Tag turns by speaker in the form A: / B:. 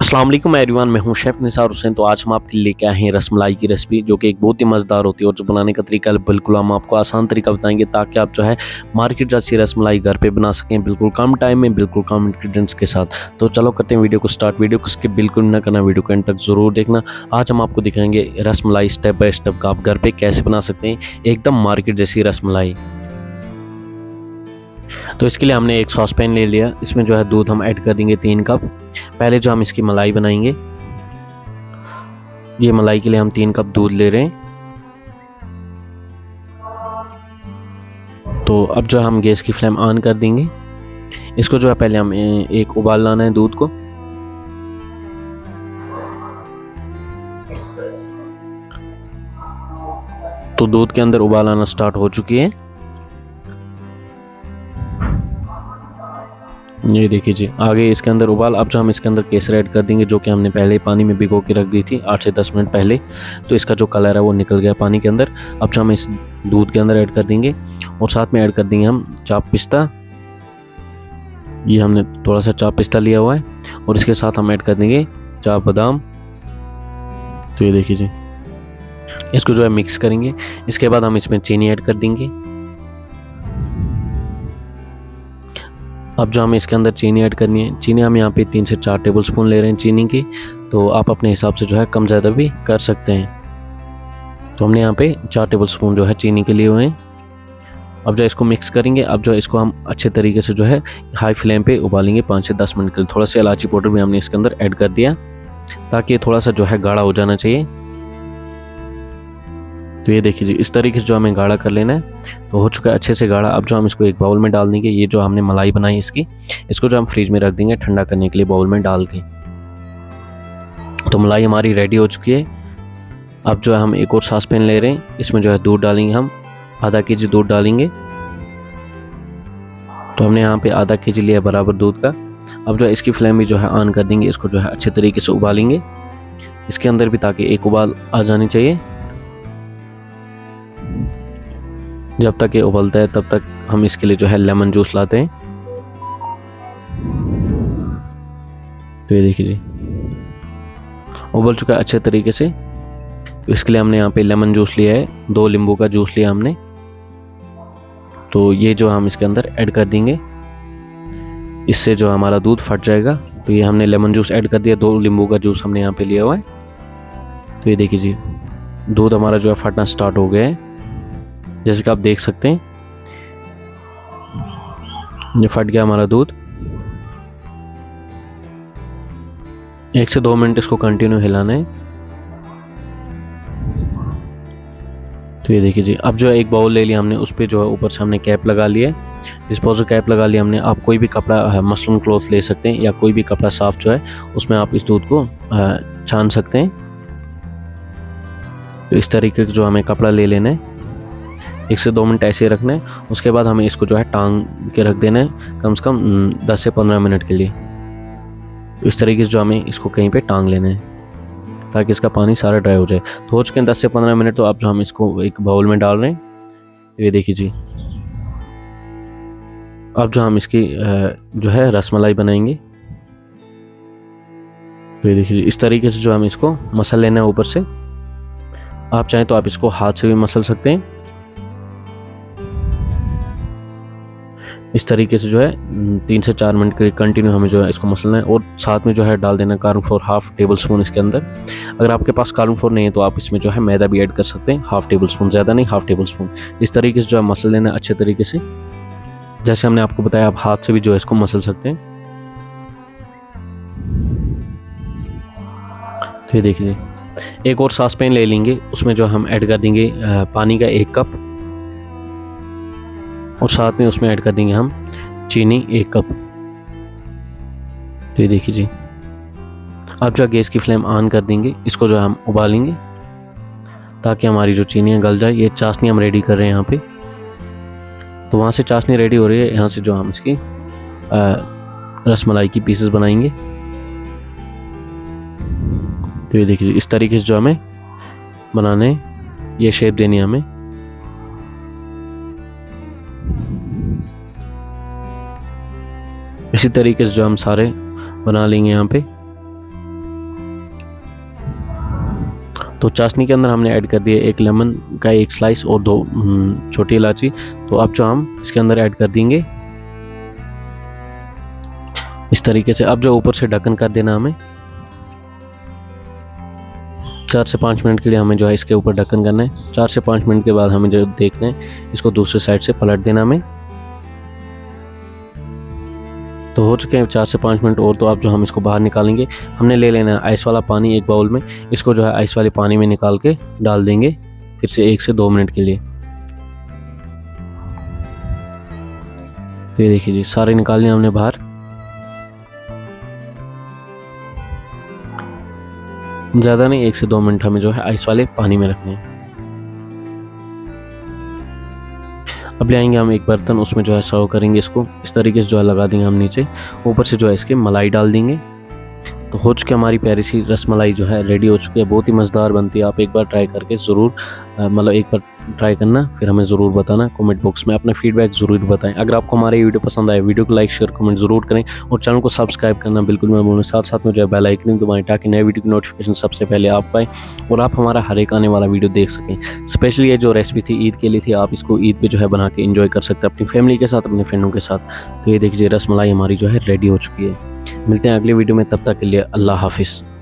A: अस्सलाम वालेकुम एवरीवन, मैं हूं शेफ़ निसार हुसैन। तो आज हम आपके लिए लेके आए हैं रसमलाई की रेसिपी, जो कि एक बहुत ही मज़ेदार होती है और जो बनाने का तरीका बिल्कुल हम आपको आसान तरीका बताएंगे, ताकि आप जो है मार्केट जैसी रसमलाई घर पे बना सकें, बिल्कुल कम टाइम में, बिल्कुल कम इंग्रेडिएंट्स के साथ। तो चलो करते हैं वीडियो को स्टार्ट। वीडियो को स्किप बिल्कुल ना करना, वीडियो को एंड तक ज़रूर देखना। आज हम आपको दिखाएंगे रसमलाई स्टेप बाय स्टेप आप घर पर कैसे बना सकते हैं एकदम मार्केट जैसी रसमलाई। तो इसके लिए हमने एक सॉस पैन ले लिया, इसमें जो है दूध हम ऐड कर देंगे 3 कप। पहले जो हम इसकी मलाई बनाएंगे, ये मलाई के लिए हम 3 कप दूध ले रहे हैं। तो अब जो हम गैस की फ्लेम ऑन कर देंगे। इसको जो है पहले हम एक उबाल लाना है दूध को। तो दूध के अंदर उबाल आना स्टार्ट हो चुकी है, ये देखिए जी आगे इसके अंदर उबाल। अब जो हम इसके अंदर केसर ऐड कर देंगे, जो कि हमने पहले पानी में भिगो के रख दी थी 8 से 10 मिनट पहले। तो इसका जो कलर है वो निकल गया पानी के अंदर। अब जो हम इस दूध के अंदर ऐड कर देंगे और साथ में ऐड कर देंगे हम चाप पिस्ता। ये हमने थोड़ा सा चाप पिस्ता लिया हुआ है और इसके साथ हम ऐड कर देंगे चाप बादाम। तो ये देखिए जी, इसको जो है मिक्स करेंगे। इसके बाद हम इसमें चीनी ऐड कर देंगे। अब जो हमें इसके अंदर चीनी ऐड करनी है, चीनी हम यहाँ पे 3 से 4 टेबल स्पून ले रहे हैं चीनी की। तो आप अपने हिसाब से जो है कम ज़्यादा भी कर सकते हैं। तो हमने यहाँ पे 4 टेबल स्पून जो है चीनी के लिए हुए हैं। अब जो इसको मिक्स करेंगे, अब जो इसको हम अच्छे तरीके से जो है हाई फ्लेम पे उबालेंगे 5 से 10 मिनट के लिए। थोड़ा सा इलायची पाउडर भी हमने इसके अंदर ऐड कर दिया, ताकि थोड़ा सा जो है गाढ़ा हो जाना चाहिए। तो ये देखिए जी, इस तरीके से जो हमें गाढ़ा कर लेना है। तो हो चुका है अच्छे से गाढ़ा। अब जो हम इसको एक बाउल में डाल देंगे। ये जो हमने मलाई बनाई इसको जो हम फ्रिज में रख देंगे ठंडा करने के लिए बाउल में डाल के। तो मलाई हमारी रेडी हो चुकी है। अब जो है हम एक और सॉस पैन ले रहे हैं, इसमें जो है दूध डालेंगे हम, आधा केजी दूध डालेंगे। तो हमने यहाँ पे आधा केजी लिया बराबर दूध का। अब जो है इसकी फ्लेम भी जो है ऑन कर देंगे, इसको जो है अच्छे तरीके से उबालेंगे इसके अंदर भी, ताकि एक उबाल आ जानी चाहिए। जब तक ये उबलता है तब तक हम इसके लिए जो है लेमन जूस लाते हैं। तो ये देखिए जी, उबल चुका है अच्छे तरीके से। तो इसके लिए हमने यहाँ पे लेमन जूस लिया है, 2 नींबू का जूस लिया हमने। तो ये जो हम इसके अंदर ऐड कर देंगे, इससे जो हमारा दूध फट जाएगा। तो ये हमने लेमन जूस ऐड कर दिया, 2 नींबू का जूस हमने यहाँ पे लिया हुआ है। तो ये देखिए जी, दूध हमारा जो है फटना स्टार्ट हो गया है, जैसे कि आप देख सकते हैं ये फट गया हमारा दूध। 1 से 2 मिनट इसको कंटिन्यू हिलाना है। तो ये देखिए जी, अब जो है एक बाउल ले लिया हमने, उस पर जो है ऊपर से हमने कैप लगा लिया है, डिस्पोजल कैप लगा लिया हमने। आप कोई भी कपड़ा मसलन क्लॉथ ले सकते हैं, या कोई भी कपड़ा साफ जो है उसमें आप इस दूध को छान सकते हैं। तो इस तरीके का जो हमें कपड़ा ले लेना है, 1 से 2 मिनट ऐसे रखना है। उसके बाद हमें इसको जो है टांग के रख देना है कम से कम 10 से 15 मिनट के लिए। तो इस तरीके से जो हमें इसको कहीं पे टांग लेना है, ताकि इसका पानी सारा ड्राई हो जाए। तो हो चुके हैं 10 से 15 मिनट। तो अब जो हम इसको एक बाउल में डाल रहे हैं, तो ये देखिए जी, अब जो हम इसकी जो है रसमलाई बनाएंगे। तो ये देखिए जी, इस तरीके से जो हम इसको मसल लेना है ऊपर से। आप चाहें तो आप इसको हाथ से भी मसल सकते हैं। इस तरीके से जो है 3 से 4 मिनट के लिए कंटिन्यू हमें जो है इसको मसलना है। और साथ में जो है डाल देना कॉर्नफ्लोर, हाफ टेबल स्पून इसके अंदर। अगर आपके पास कॉर्नफ्लोर नहीं है तो आप इसमें जो है मैदा भी ऐड कर सकते हैं, हाफ टेबल स्पून, ज़्यादा नहीं, हाफ टेबल स्पून। इस तरीके से जो है मसल लेना अच्छे तरीके से, जैसे हमने आपको बताया। आप हाथ से भी जो है इसको मसल सकते हैं। तो ये देखिए, एक और सॉस पैन ले लेंगे, उसमें जो हम ऐड कर देंगे पानी का 1 कप, और साथ में उसमें ऐड कर देंगे हम चीनी 1 कप। तो ये देखिए जी, अब जो गैस की फ्लेम ऑन कर देंगे, इसको जो हम उबालेंगे ताकि हमारी जो चीनी गल जाए। ये चाशनी हम रेडी कर रहे हैं यहाँ पे। तो वहाँ से चाशनी रेडी हो रही है, यहाँ से जो हम इसकी रसमलाई की पीसेस बनाएंगे। तो ये देखिए, इस तरीके से जो हमें बनाने, ये शेप देनी है हमें। इसी तरीके से जो हम सारे बना लेंगे यहाँ पे। तो चाशनी के अंदर हमने ऐड कर दिया एक लेमन का एक स्लाइस और 2 छोटी इलायची। तो अब जो हम इसके अंदर ऐड कर देंगे इस तरीके से। अब जो ऊपर से ढक्कन कर देना हमें 4 से 5 मिनट के लिए हमें जो है इसके ऊपर ढक्कन करना है। 4 से 5 मिनट के बाद हमें जो देखना है इसको दूसरे साइड से पलट देना हमें। तो हो चुके हैं 4 से 5 मिनट और। तो अब जो हम इसको बाहर निकालेंगे, हमने ले लेना है आइस वाला पानी एक बाउल में। इसको जो है आइस वाले पानी में निकाल के डाल देंगे फिर से 1 से 2 मिनट के लिए। तो ये देखिए जी सारे निकाल लिया हमने बाहर। ज़्यादा नहीं, 1 से 2 मिनट हमें जो है आइस वाले पानी में रखने हैं। अब ले आएंगे हम एक बर्तन, उसमें जो है सर्व करेंगे इसको। इस तरीके से जो है लगा देंगे हम नीचे, ऊपर से जो है इसके मलाई डाल देंगे। तो हो चुकी हमारी प्यारी सी रसमलाई जो है रेडी हो चुकी है। बहुत ही मज़ेदार बनती है। आप एक बार ट्राई करके ज़रूर मतलब एक बार ट्राई करना, फिर हमें ज़रूर बताना कमेंट बॉक्स में, अपना फीडबैक ज़रूर बताएं। अगर आपको हमारी वीडियो पसंद आए, वीडियो को लाइक शेयर कमेंट ज़रूर करें और चैनल को सब्सक्राइब करना बिल्कुल मत भूलें। साथ साथ में जो है बेल आइकन दबाएं ताकि नए वीडियो की नोटिफिकेशन सबसे पहले आप पाएँ और आप हमारा हर एक आने वाला वीडियो देख सकें। स्पेशली ये जो रेसिपी थी ईद के लिए थी, आप इसको ईद पर जो है बना के इंजॉय कर सकते हैं अपनी फैमिली के साथ, अपने फ्रेंडों के साथ। तो ये देखिए रसमलाई हमारी जो है रेडी हो चुकी है। मिलते हैं अगले वीडियो में, तब तक के लिए अल्लाह हाफिज़।